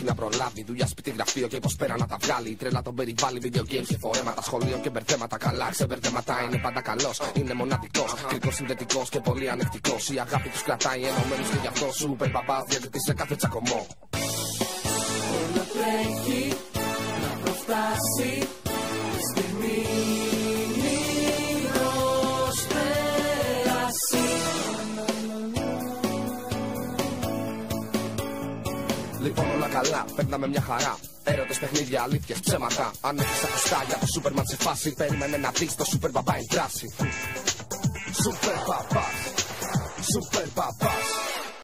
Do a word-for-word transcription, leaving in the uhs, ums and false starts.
να προλάβει. Δουλειά, σπίτι, γραφείο και πως πέρα να τα βγάλει. Η τρέλα τον περιβάλλει, video games και φορέματα. Σχολείο και μπερδέματα. Καλά, ξεμπερδέματα, είναι πάντα καλός. Είναι μοναδικός, κριτικός, συνδετικός και πολύ ανεκτικός. Η αγάπη τους κρατάει ενωμένους και γι' αυτό σούπερ μπαμπάς διατηρεί σε κάθε τσακωμό. Όλο τρέχει να προφτάσει τη στιγμή μήνος πέραση. Λοιπόν όλα καλά, παίρναμε μια χαρά. Έρωτες, παιχνίδια, αλήθειες, ψέματα. Αν έχεις ακουστά για το Σούπερμαν σε φάση, περίμενε να δεις το Σούπερ Μπαμπά εν δράση. Σούπερ Μπαμπάς, Σούπερ Μπαμπάς.